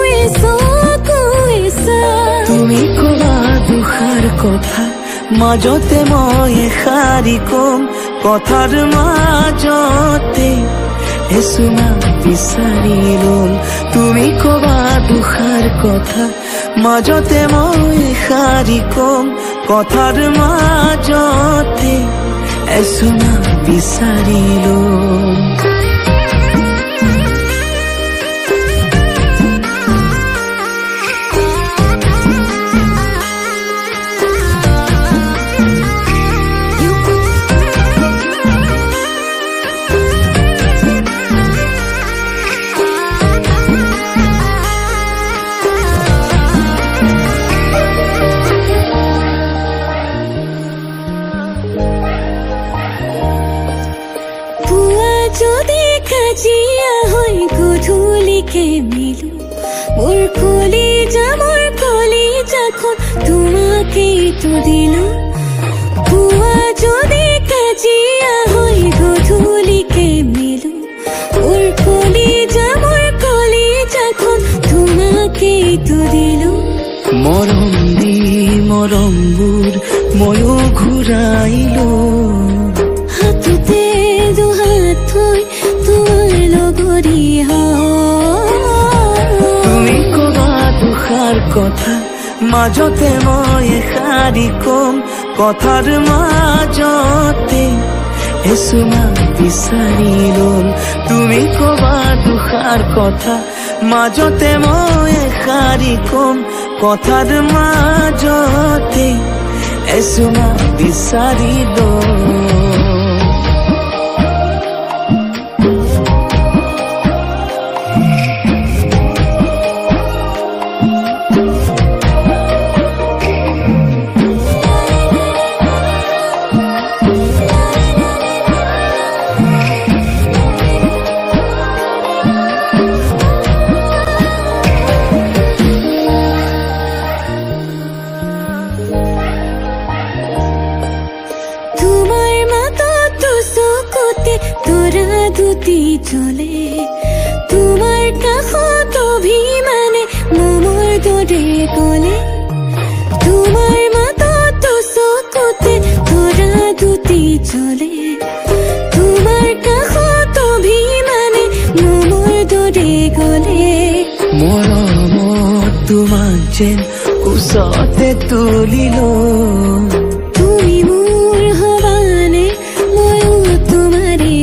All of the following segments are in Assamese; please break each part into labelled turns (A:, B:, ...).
A: তুমি কবা দুখাৰ কথা মাজতে মই এষাৰি কম কথাৰ মাজতে এচুমা বিচাৰি লম তুমি কবা দুখাৰ কথা মাজতে মই এষাৰি কম কথাৰ মাজতে এচুমা বিচাৰি লম
B: যদি কাজিয়া হয় গধূলিকে মিলো মোৰ কলিজাখন তোমাকেই তো দিলো পুৱা যদি কাজিয়া হয় গধূলিকে মিলো মোৰ কলিজাখন তোমাকেই তো দিলো
A: মৰমবোৰ ময়ো ঘূৰাইলো
B: হাততে দুহাত থৈ তোমাৰ লগৰী
A: তুমি কবা দুখাৰ কথা মাজতে মই এষাৰি কম কথাৰ মাজতে এচুমা বিচাৰি লম তুমি কবা দুখাৰ কথা মাজতে মই এষাৰি কম কথাৰ মাজতে এচুমা বিচাৰি লম
B: দুটি চলে তোমাৰ কাষত অভিমানে মমৰ দৰে কলে তোমাৰ মাতত চকুতে তৰা দুটি চলে তোমাৰ কাষত অভিমানে মমৰ দৰে কলে
A: মৰমত তোমাক যেন ওচৰতে তুলিলো
B: তুমি মোৰ হবানে ময়ো তোমাৰে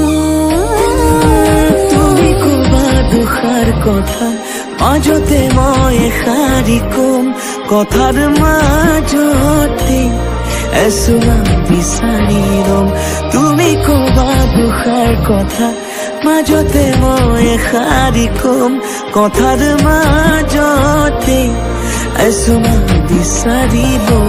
A: কথা মাজতে মই এষাৰি কম কথাৰ মাজতে এচুমা বিচাৰি লম তুমি কবা দুখাৰ কথা মাজতে মই এষাৰি কম কথাৰ মাজতে এচুমা বিচাৰি লম